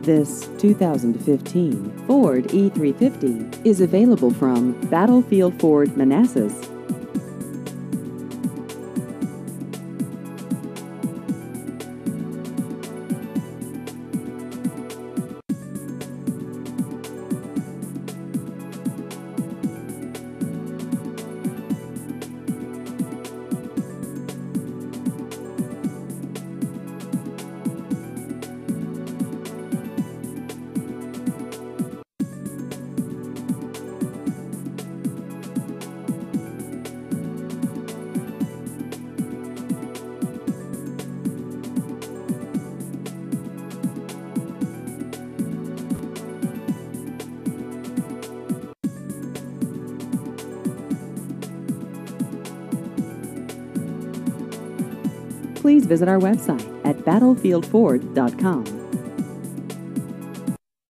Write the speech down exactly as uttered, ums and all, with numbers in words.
This two thousand fifteen Ford E three fifty is available from Battlefield Ford Manassas. Please visit our website at battlefield ford dot com.